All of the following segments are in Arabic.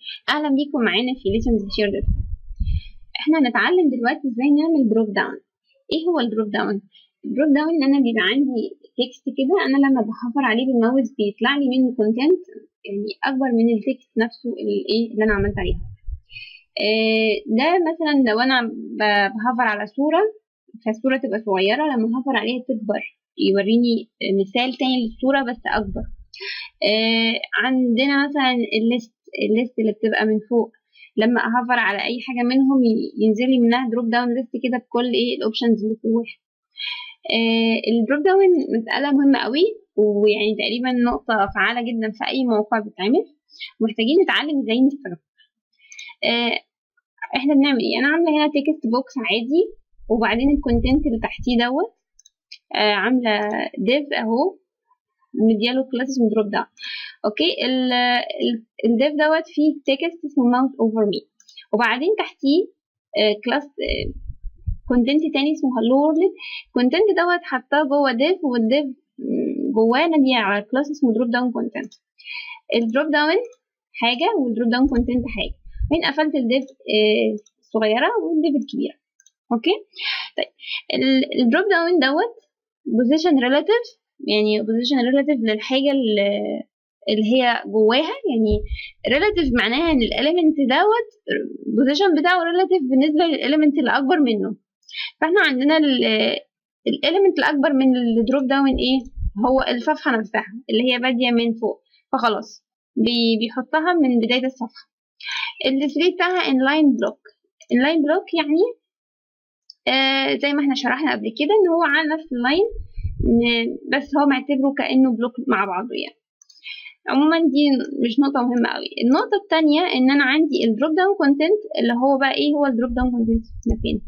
اهلا بيكم معانا في lessons shared. احنا هنتعلم دلوقتي ازاي نعمل دروب داون. ايه هو الدروب داون؟ الدروب داون ان انا بيبقى عندي تكست كده، انا لما بحفر عليه بالماوس بيطلع لي منه كونتنت يعني اكبر من التكست نفسه اللي انا عملت عليه. ده مثلا لو انا بحفر على صورة، فالصورة تبقى صغيرة، لما هفر عليها تكبر، يوريني مثال تاني للصورة بس اكبر. عندنا مثلا الليست اللي بتبقى من فوق، لما اهفر على اي حاجه منهم ينزل لي منها دروب داون ليست كده بكل الاوبشنز اللي فوق. الدروب داون مساله مهمه قوي، ويعني تقريبا نقطه فعاله جدا في اي موقع بيتعمل، محتاجين نتعلم ازاي نستخدمها. احنا بنعمل ايه؟ انا عامله هنا تكست بوكس عادي، وبعدين الكونتنت اللي تحتيه دوت عامله ديف اهو، مدياله كلاس اسمه دروب داون. اوكي، الديف دوت فيه تكست اسمه ماوس اوفر مي، وبعدين تحتيه كلاس كونتنت تاني اسمه هالو وورلد. الكونتنت دوت حطاه جوه ديف، والديف جواه نادي على كلاس اسمه دروب داون كونتنت. الدروب داون حاجه والدروب داون كونتنت حاجه، وين قفلت الديف الصغيره والديف الكبيره. اوكي طيب، الدروب داون دوت بوزيشن ريلاتيف، يعني بوزيشن ريلاتيف للحاجه اللي هي جواها، يعني ريلاتيف معناها ان الاليمنت دوت البوزيشن بتاعه ريلاتيف بالنسبه للاليمنت اللي اكبر منه. فاحنا عندنا الاليمنت الاكبر من الدروب داون ايه؟ هو الصفحه نفسها اللي هي باديه من فوق، فخلاص بيحطها من بدايه الصفحه. الديسبلاي بتاعها انلاين بلوك. انلاين بلوك يعني زي ما احنا شرحنا قبل كده ان هو على نفس اللاين، بس هو معتبره كانه بلوك مع بعضه يعني. عموما دي مش نقطة مهمة قوي. النقطة التانية ان انا عندي الدروب داون كونتنت، اللي هو بقى ايه هو الدروب داون كونتنت؟ هنا فين؟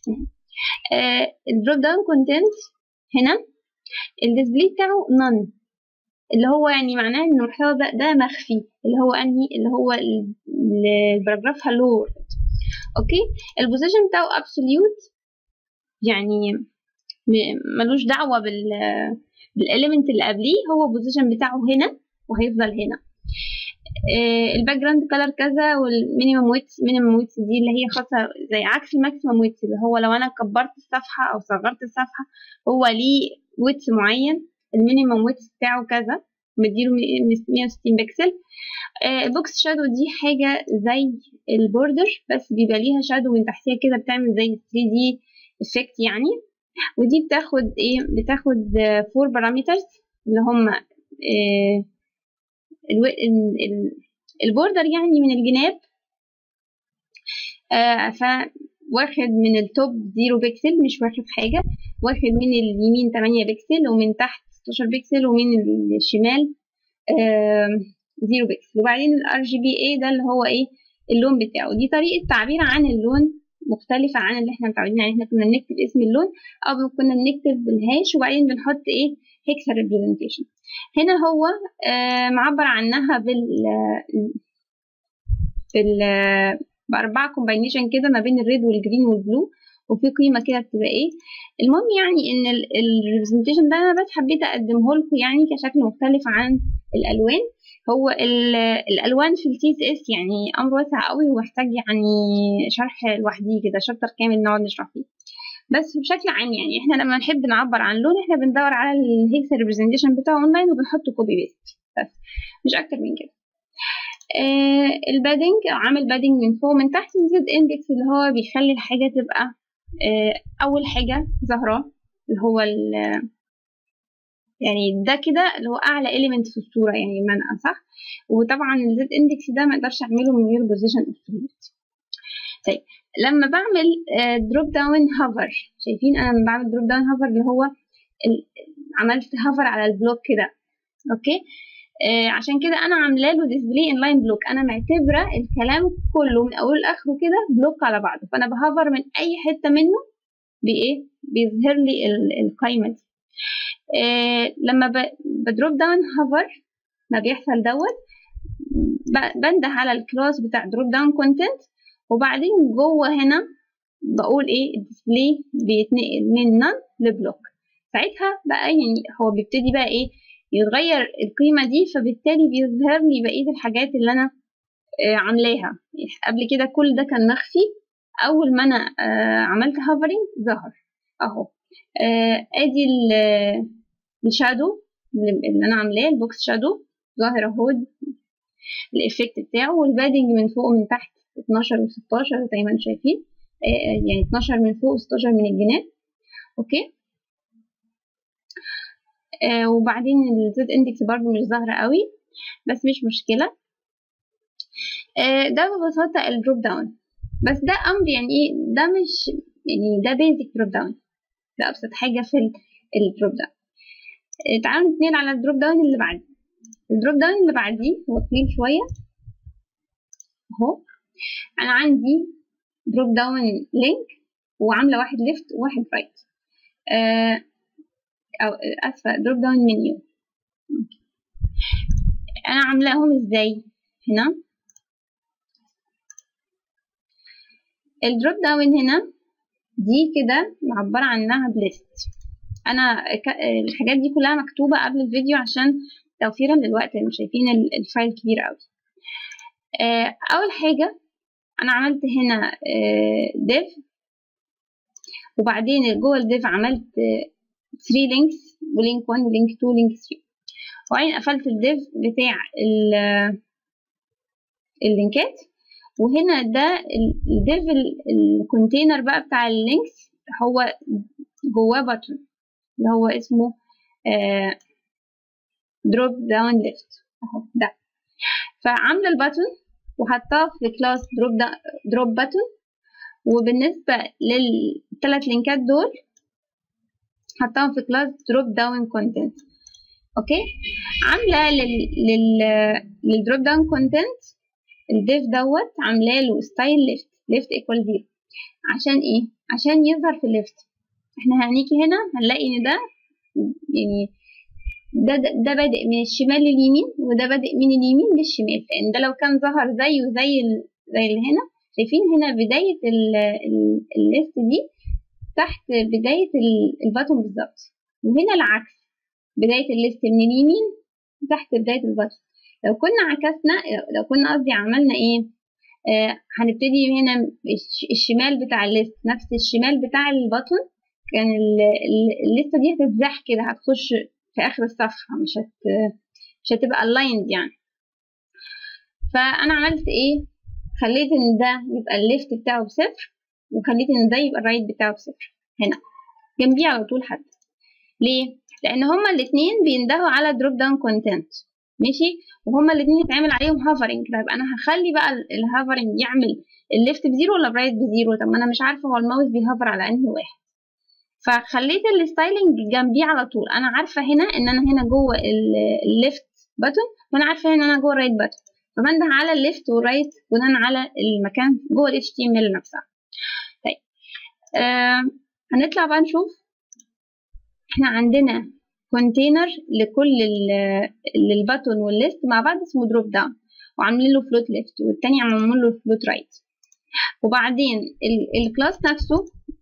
الدروب داون كونتنت هنا الديسبلاي بتاعه none، اللي هو يعني معناه ان المحتوى ده مخفي، اللي هو انهي اللي هو الباراجراف هالو وورلد. اوكي، البوزيشن بتاعه absolute، يعني ملوش دعوة بالاليمنت اللي قبليه، هو البوزيشن بتاعه هنا وهيفضل هنا. الباك جراوند كلر كذا، والمينيمم ويتس، مينيمم ويتس دي اللي هي خاصه زي عكس الماكسيمم ويتس، اللي هو لو انا كبرت الصفحه او صغرت الصفحه هو ليه ويتس معين، المينيمم ويتس بتاعه كذا، مديله 160 بكسل. البوكس شادو دي حاجه زي البوردر، بس بيبقى ليها شادو من تحتها كده بتعمل زي 3D افكت يعني. ودي بتاخد ايه؟ بتاخد 4 بارامترز اللي هم البوردر يعني من الجناب، فواخد من التوب 0 بكسل، مش واخد حاجة، واخد من اليمين 8 بكسل، ومن تحت 16 بكسل، ومن الشمال 0 بكسل. وبعدين الار جي بي اي ده اللي هو ايه؟ اللون بتاعه. دي طريقة تعبير عن اللون مختلفة عن اللي احنا متعودين عليه. احنا كنا بنكتب اسم اللون، او كنا بنكتب بالهاش وبعدين بنحط ايه؟ هيكسا ريبريزنتيشن. هنا هو معبر عنها بأربعة كومباينيشن كده ما بين الريد والجرين والبلو، وفي قيمة كده بتبقى ايه. المهم يعني ان الريبريزنتيشن ده انا بس حبيت اقدمه لكم يعني كشكل مختلف عن الالوان. هو الالوان في التي اس اس يعني امر واسع قوي، ومحتاج يعني شرح لوحده كده، شابتر كامل نقعد نشرح فيه. بس بشكل عام يعني احنا لما نحب نعبر عن لون احنا بندور على الهيكسا ريبريزنتيشن بتاعه اونلاين وبنحطه كوبي بيست، بس مش اكتر من كده. البادنج، عامل بادنج من فوق من تحت، الزد اندكس اللي هو بيخلي الحاجة تبقى اول حاجة ظاهرة، اللي هو يعني ده كده اللي هو اعلى element في الصورة يعني بمعنى اصح. وطبعا الزد اندكس ده ما اقدرش اعمله من غير بوزيشن اوف. طيب لما بعمل دروب داون هوفر، شايفين انا لما بعمل دروب داون هوفر اللي هو عملت هوفر على البلوك كده. اوكي، عشان كده انا عامله له ديسبلاي انلاين بلوك، انا معتبره الكلام كله من اوله لاخره كده بلوك على بعضه، فانا بهوفر من اي حته منه بايه؟ بيظهر لي القايمه دي. لما بدروب داون هوفر ما بيحصل دوت، بنده على الكلاس بتاع دروب داون كونتنت، وبعدين جوه هنا بقول ايه؟ الديسبلاي بيتنقل من نون لبلوك. ساعتها بقى يعني هو بيبتدي بقى ايه؟ يتغير القيمة دي، فبالتالي بيظهر لي بقية الحاجات اللي أنا عاملاها قبل كده، كل ده كان مخفي. اول ما انا عملت هافرنج ظهر اهو. ادي الشادو اللي انا عاملاه، البوكس شادو ظاهر اهو الايفكت بتاعه، والبادنج من فوق ومن تحت 12 و16 زي ما انتم شايفين، يعني 12 من فوق و16 من الجناب. اوكي. وبعدين الزد اندكس برضو مش ظاهره قوي، بس مش مشكله. ده ببساطه الدروب داون، بس ده امر يعني ايه، ده مش يعني ده بيزك دروب داون، ده ابسط حاجه في الدروب داون. تعالوا نتنقل على الدروب داون اللي بعديه. الدروب داون اللي بعديه هو طويل شويه اهو. انا عندي دروب داون لينك، وعامله واحد ليفت وواحد رايت، او اسفه دروب داون منيو. انا عاملاهم ازاي؟ هنا الدروب داون هنا دي كده معبره عنها بليست. انا الحاجات دي كلها مكتوبه قبل الفيديو عشان توفيرا للوقت، لان شايفين الفايل كبير قوي. اول حاجه انا عملت هنا div، وبعدين جوه الديف عملت 3 لينكس، ولينك 1 ولينك 2 ولينك 3، وبعدين قفلت الديف بتاع اللينكات. وهنا ده الديف الكونتينر بقى بتاع اللينكس، هو جواه باتون اللي هو اسمه دروب داون ليفت اهو ده. فعامله الباتون وحطاه في كلاس دروب باتون. وبالنسبه للثلاث لينكات دول حطاهم في كلاس دروب داون كونتنت. اوكي. عامله للدروب داون كونتنت الديف دوت عامله له ستايل ليفت ايكوال 0. عشان ايه؟ عشان يظهر في الليفت. احنا هنيجي هنا هنلاقي ان ده يعني ده بادئ من الشمال لليمين، وده بادئ من اليمين للشمال، لان ده لو كان ظهر زيه زي اللي هنا، شايفين هنا بدايه الليست دي تحت بدايه الباتون بالظبط، وهنا العكس، بدايه الليست من اليمين تحت بدايه الباتون. لو كنا عكسنا، لو كنا قصدي عملنا ايه، هنبتدي هنا الشمال بتاع الليست نفس الشمال بتاع الباتون، كان الليسته دي هتتزاح كده، هتخش في اخر الصفحه، مش هتبقى aligned يعني. فانا عملت ايه، خليت ان ده يبقى الليفت بتاعه بصفر، وخليت ان ده يبقى الرايت بتاعه بصفر هنا جنبيه على طول حتى. ليه؟ لان هما الاثنين بيندهوا على دروب داون كونتنت، ماشي، وهما الاثنين يتعمل عليهم هافرنج. طيب انا هخلي بقى الهافرنج يعمل الليفت بزيرو ولا الرايت بزيرو؟ طب ما انا مش عارفه هو الماوس بيهافر على انهي واحد، فخليت الستايلنج جنبيه على طول. انا عارفه هنا ان انا هنا جوه الليفت باتون، وانا عارفه هنا ان انا جوه الرايت باتون، فبنده على الليفت والرايت بناء على المكان جوه ال HTML نفسها. طيب هنطلع بقى نشوف. احنا عندنا كونتينر لكل الباتون والليست مع بعض اسمه دروب داون، وعاملين له فلوت ليفت، والتاني عاملين له فلوت رايت. وبعدين الكلاس نفسه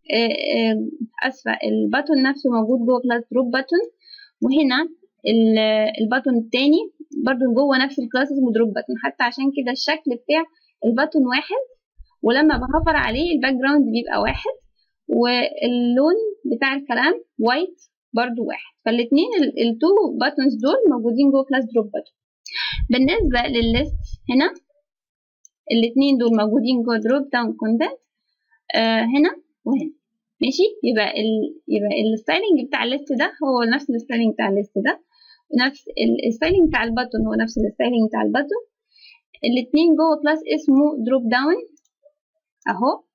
اسفه الباتون نفسه موجود جوه كلاس دروب باتون، وهنا الباتون التاني برضو جوه نفس الكلاس اسمه دروب باتون، حتى عشان كده الشكل بتاع الباتون واحد، ولما بهفر عليه الباك جراوند بيبقى واحد، واللون بتاع الكلام وايت برضو واحد. فالاثنين التو باتونز دول موجودين جوه كلاس دروب باتون. بالنسبه للليست هنا الاثنين دول موجودين جوه دروب داون كونتنت هنا وهنا، ماشي. يبقى الستايلنج بتاع الليست ده هو نفس الستايلنج بتاع الليست ده، نفس الستايلنج بتاع الباتون هو نفس الستايلنج بتاع الباتون. الاثنين جوه كلاس اسمه دروب داون اهو.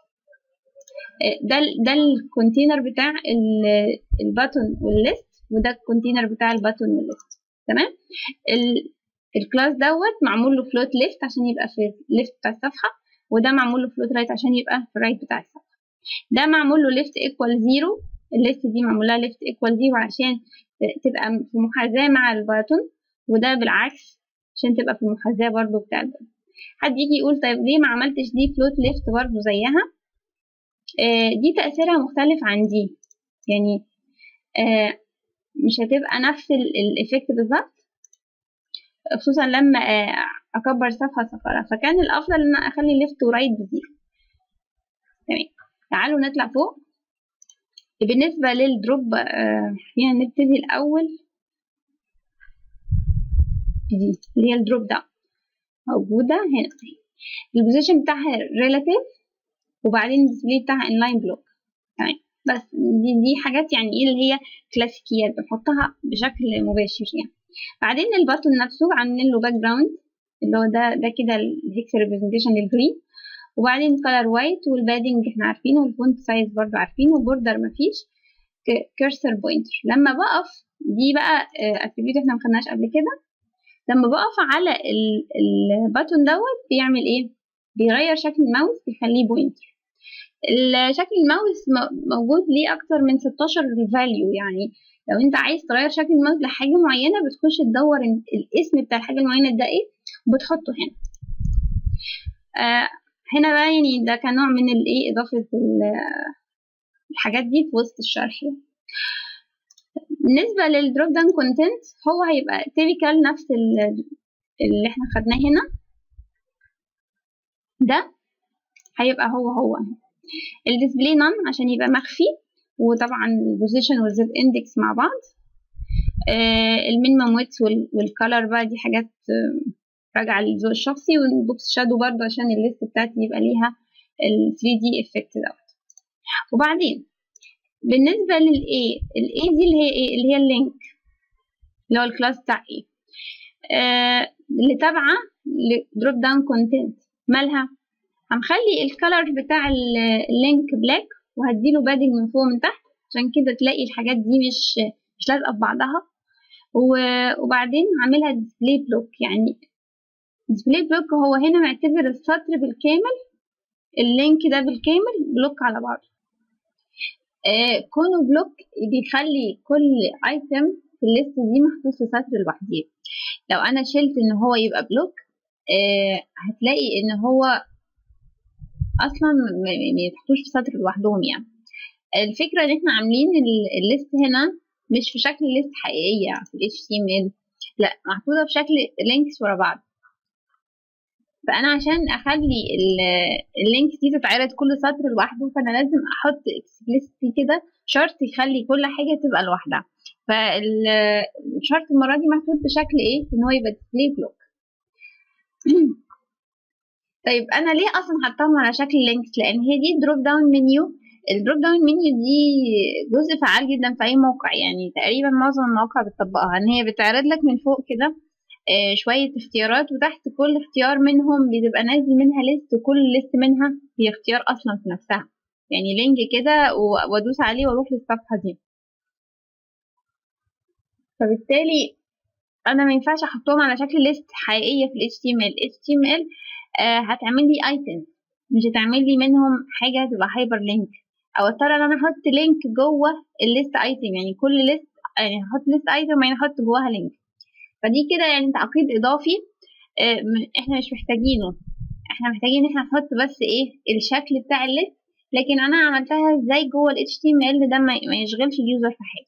ده الكونتينر بتاع الباتون والليست، وده الكونتينر بتاع الباتون والليست. تمام. الكلاس دوت معمول له فلوت ليفت عشان يبقى في الليفت بتاع الصفحه، وده معمول له فلوت رايت عشان يبقى في الرايت بتاع الصفحه. ده معمول له ليفت ايكوال 0، الليست دي معمول لها ليفت ايكوال 0 عشان تبقى في محاذاه مع الباتون، وده بالعكس عشان تبقى في المحاذاه برضو بتاع الباتون. حد يجي يقول طيب ليه ما عملتش دي فلوت ليفت برضو زيها؟ دي تأثيرها مختلف عن دي، يعني مش هتبقى نفس الإفكت بالظبط. خصوصا لما اكبر صفحه، فكان الافضل ان انا اخلي ليفت ورايت بزيرو. تمام، تعالوا نطلع فوق. بالنسبه للدروب خلينا نبتدي الاول دي اللي هي الدروب ده موجوده هنا. البوزيشن بتاعها ريلاتيف، وبعدين الديسبلاي بتاعها انلاين بلوك. تمام، بس دي حاجات يعني ايه اللي هي كلاسيكيات بنحطها بشكل مباشر يعني. بعدين الباتون نفسه عاملين له باك جراوند اللي هو ده كده الهيكس ريبريزنتيشن للجرين، وبعدين كلر وايت، والبادنج احنا عارفينه، والفونت سايز برضو عارفينه، وبوردر مفيش، كيرسر بوينتر. لما بقف دي بقى اتريبيوت احنا مخدناش قبل كده. لما بقف على الباتون دوت بيعمل ايه؟ بيغير شكل الماوس، بيخليه بوينتر. شكل الماوس موجود ليه اكتر من 16 فاليو، يعني لو انت عايز تغير شكل الماوس لحاجه معينه بتخش تدور الاسم بتاع الحاجه المعينه ده ايه وبتحطه هنا. هنا بقى يعني ده كان نوع من الايه اضافه الحاجات دي في وسط الشرح. بالنسبه للدروب داون كونتنت هو هيبقى تيبيكال نفس اللي احنا خدناه هنا، ده هيبقى هو الديسبلاي نون عشان يبقى مخفي، وطبعا البوزيشن والزد اندكس مع بعض. المينيمم ويدث والكالر بقى دي حاجات راجعه للذوق الشخصي، والبوكس شادو برضه عشان الليست بتاعتي يبقى ليها ال 3D افكت دوت. وبعدين بالنسبه للاي، الاي دي اللي هي ايه؟ اللي هي اللينك اللي هو الكلاس بتاع ايه، اللي تابعه لدروب داون كونتنت. مالها؟ هنخلي الكالر بتاع اللينك بلاك، وهديله بادنج من فوق ومن تحت عشان كده تلاقي الحاجات دي مش لازقه في بعضها. وبعدين عاملها ديسبلاي بلوك. يعني ديسبلاي بلوك هو هنا معتبر السطر بالكامل، اللينك ده بالكامل بلوك على بعضه. كونه بلوك بيخلي كل ايتم في الليست دي محطوط في سطر لوحده. لو انا شلت ان هو يبقى بلوك هتلاقي ان هو اصلا ما يتحطوش في سطر لوحدهم. يعني الفكره ان احنا عاملين الليست هنا مش في شكل ليست حقيقيه في HTML، لا محطوطه في شكل لينكس ورا بعض. فانا عشان اخلي اللينكس دي تتعرض كل سطر لوحده، فانا لازم احط اكسبليسيتي كده شرط يخلي كل حاجه تبقى لوحدها. فالشرط المره دي محطوط بشكل ايه؟ ان هو يبقى ديسبلاي بلوك. طيب انا ليه اصلا حطاهم على شكل لينكس؟ لان هي دي دروب داون منيو. الدروب داون منيو دي جزء فعال جدا في اي موقع، يعني تقريبا معظم المواقع بتطبقها، ان هي بتعرض لك من فوق كده شويه اختيارات، وتحت كل اختيار منهم بتبقى نازل منها ليست، وكل ليست منها هي اختيار اصلا في نفسها، يعني لينك كده وادوس عليه واروح للصفحه دي. فبالتالي انا ما ينفعش احطهم على شكل ليست حقيقيه في HTML هتعمل لي ايتم، مش هتعمل لي منهم حاجه تبقى هايبر لينك، او اضطر ان انا احط لينك جوه الليست ايتم. يعني كل ليست يعني هحط ليست ايتم يعني احط جواها لينك، فدي كده يعني تعقيد اضافي احنا مش محتاجينه. احنا محتاجين ان احنا نحط بس ايه؟ الشكل بتاع الليست، لكن انا عملتها ازاي جوه ال HTML ده ما يشغلش اليوزر في حاجه.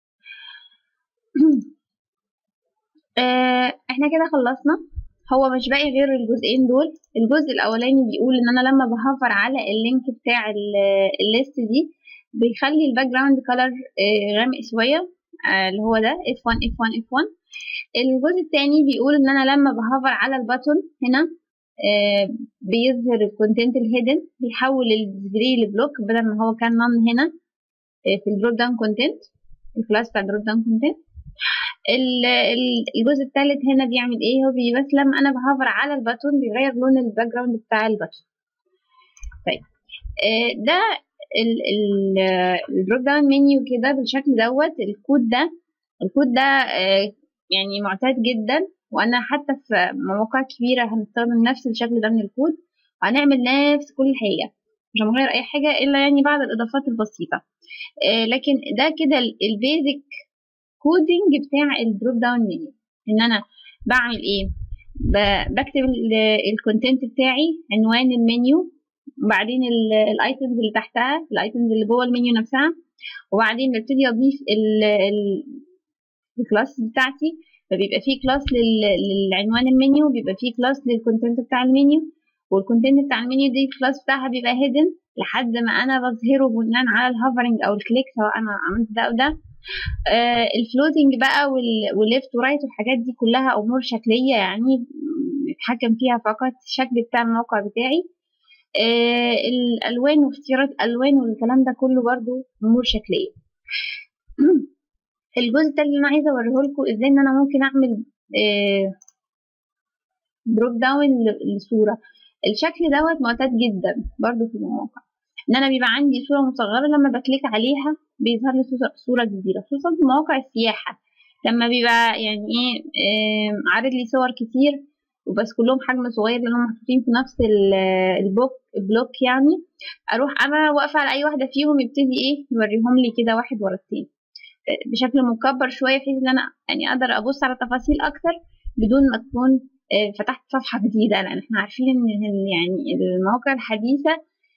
احنا كده خلصنا. هو مش باقي غير الجزئين دول. الجزء الاولاني بيقول ان انا لما بهفر على اللينك بتاع الليست دي بيخلي الباك جراوند كلر غامق شويه، اللي هو ده F1 F1 F1. الجزء الثاني بيقول ان انا لما بهفر على الباتون هنا بيظهر الكونتنت الهيدن، بيحول الديسبلاي لبلوك بدل ما هو كان نون هنا في الدروب داون كونتنت، الكلاس بتاع الدروب داون كونتنت. الجزء الثالث هنا بيعمل ايه؟ هو بس لما انا بهافر على الباتون بيغير لون الباك جراوند بتاع الباتون. طيب ده الدروب داون منيو كده بالشكل دوت. الكود ده يعني معتاد جدا، وانا حتى في مواقع كبيره هنستخدم نفس الشكل ده من الكود، وهنعمل نفس كل حاجه، مش هنغير اي حاجه الا يعني بعض الاضافات البسيطه. لكن ده كده البيزك كودينج بتاع الدروب داون منيو. ان انا بعمل ايه؟ بكتب الكونتنت بتاعي، عنوان المنيو، وبعدين الايتمز اللي تحتها، الايتمز اللي جوه المنيو نفسها، وبعدين ببتدي اضيف الكلاس بتاعتي فبيبقى فيه كلاس للعنوان المنيو، بيبقى فيه كلاس للكونتنت بتاع المنيو، والكونتنت بتاع المنيو دي الكلاس بتاعها بيبقى هيدن لحد ما انا بظهره بناء على الهوفرنج او الكليك، سواء انا عملت ده او ده. الفلوتنج بقى والليفت ورايت والحاجات دي كلها امور شكليه، يعني بتحكم فيها فقط الشكل بتاع الموقع بتاعي. الالوان واختيارات الالوان والكلام ده كله برضو امور شكليه. الجزء ده اللي انا عايزه اوريه لكم ازاي ان انا ممكن اعمل دروب داون لصوره. الشكل دوت معتاد جدا برضو في المواقع، ان انا بيبقى عندي صوره مصغره لما بكليك عليها بيظهر لي صوره كبيره، خصوصا في مواقع السياحه لما بيبقى يعني ايه عارض لي صور كتير وبس كلهم حجم صغير لانهم محطوطين في نفس البلوك يعني. اروح انا واقفه على اي واحده فيهم يبتدي ايه يوريهم لي كده واحد ورا التاني بشكل مكبر شويه، بحيث ان انا يعني اقدر ابص على تفاصيل اكتر بدون ما تكون فتحت صفحه جديده، لان احنا عارفين ان يعني المواقع الحديثه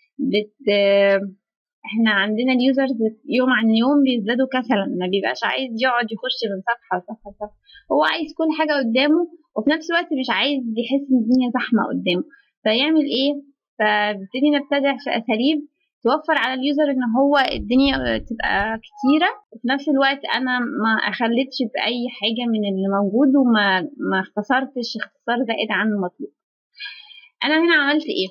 احنا عندنا اليوزرز يوم عن يوم بيزدادوا كسلا، ما بيبقاش عايز يقعد يخش من صفحه لصفحه لصفحه، هو عايز كل حاجه قدامه وفي نفس الوقت مش عايز يحس ان الدنيا زحمه قدامه. فيعمل ايه؟ فبنبتدي نبتدع في اساليب توفر على اليوزر ان هو الدنيا تبقى كتيره، وفي نفس الوقت انا ما اخلتش باي حاجه من اللي موجود وما اختصرتش اختصار زائد عن المطلوب. انا هنا عملت ايه؟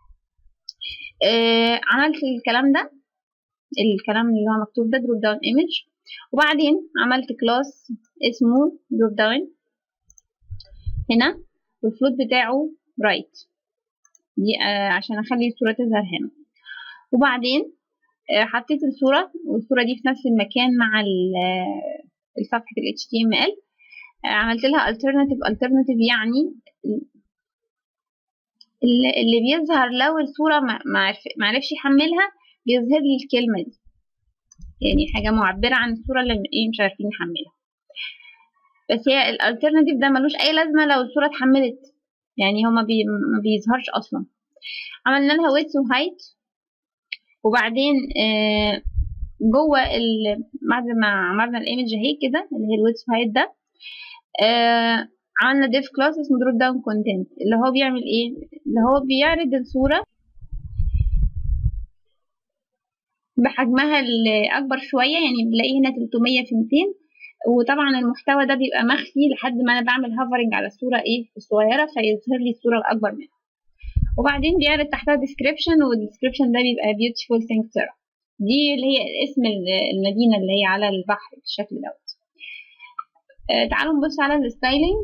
عملت الكلام اللي هو مكتوب ده دروب داون ايمج، وبعدين عملت كلاس اسمه دروب داون هنا والفلوت بتاعه رايت دي عشان اخلي الصوره تظهر هنا. وبعدين حطيت الصوره والصوره دي في نفس المكان مع صفحه ال HTML. عملت لها alternative يعني اللي بيظهر لو الصوره ما عرفش يحملها بيظهر لي الكلمه دي، يعني حاجه معبره عن الصوره اللي ايه مش عارفين نحملها. بس هي الالترناتيف ده ملوش اي لازمه لو الصوره اتحملت، يعني هو ما بيظهرش اصلا. عملنا لها ويدث وهايت، وبعدين جوه بعد ما عملنا الايمج اهي كده اللي هي الويدث وهايت ده عملنا ديف كلاس اسمه دروب داون كونتنت، اللي هو بيعمل ايه؟ اللي هو بيعرض الصوره بحجمها الاكبر شويه، يعني بنلاقيه هنا 300 في 200، وطبعا المحتوى ده بيبقى مخفي لحد ما انا بعمل هافرنج على الصوره ايه الصغيره فيظهر لي الصوره الاكبر منها. وبعدين بيعرض تحتها ديسكريبشن، والديسكريبشن ده بيبقى beautiful سانكتورا، دي اللي هي اسم المدينه اللي هي على البحر بالشكل دوت. تعالوا نبص على الستايلينج.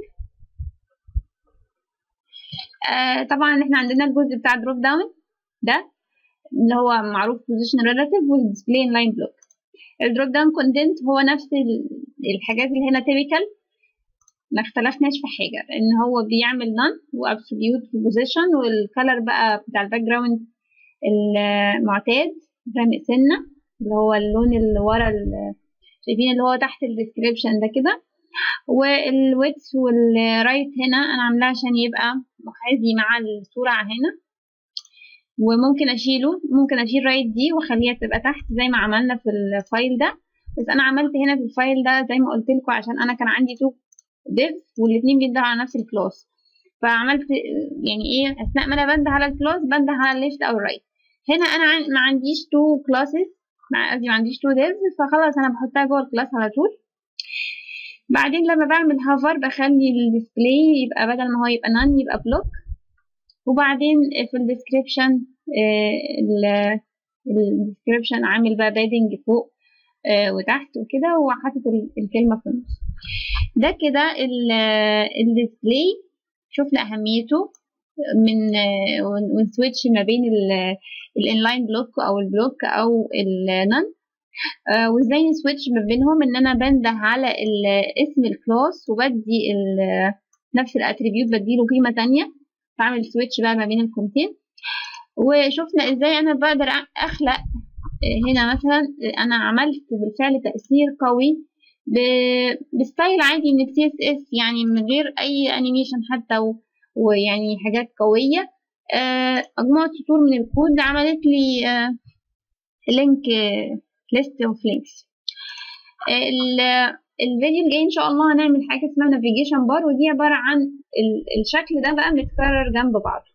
طبعا احنا عندنا الجزء بتاع دروب داون ده اللي هو معروف position relative والديسبلاي inline block. الدروب داون كونتنت هو نفس الحاجات اللي هنا typical، ما اختلفناش في حاجه، ان هو بيعمل none وابسوليوت في position، والكالر بقى بتاع الباك جراوند المعتاد غامق سنه اللي هو اللون اللي ورا شايفين اللي هو تحت الديسكريبشن ده كده. والويدث والرايت هنا انا عاملاه عشان يبقى محاذي مع الصوره هنا، وممكن ممكن اشيل رايت دي واخليها تبقى تحت زي ما عملنا في الفايل ده، بس انا عملت هنا في الفايل ده زي ما قلت لكم عشان انا كان عندي تو ديف والاثنين بيندهوا على نفس الكلاس، فعملت يعني ايه اثناء ما انا بنده على الكلاس بنده على الليفت او الرايت. هنا انا ما عنديش تو كلاسز، قصدي ما عنديش تو ديف، فخلاص انا بحطها جوه الكلاس على طول. بعدين لما بعمل هافر بخلي الديسبلاي يبقى بدل ما هو يبقى نان يبقى بلوك، وبعدين في الديسكريبشن الديسكريبشن عامل بقى بادنج فوق وتحت وكده، وحاطط الكلمه في النص. ده كده الديسبلاي شفنا اهميته من ونسويتش ما بين الانلاين بلوك او البلوك او النون، وازاي نسويتش ما بينهم ان انا بنده على اسم الكلاس وبدي نفس الاتريبيوت بديله قيمه تانية، بعمل سويتش بقى ما بين القيمتين. وشفنا ازاي انا بقدر اخلق هنا مثلا انا عملت بالفعل تأثير قوي بستايل عادي من CSS، يعني من غير اي انيميشن حتى ويعني حاجات قوية. مجموعة سطور من الكود عملت لي لينك ليست اوف لينكس. الفيديو الجاي ان شاء الله هنعمل حاجه اسمها نافيجيشن بار، ودي عباره عن الشكل ده بقى متكرر جنب بعض.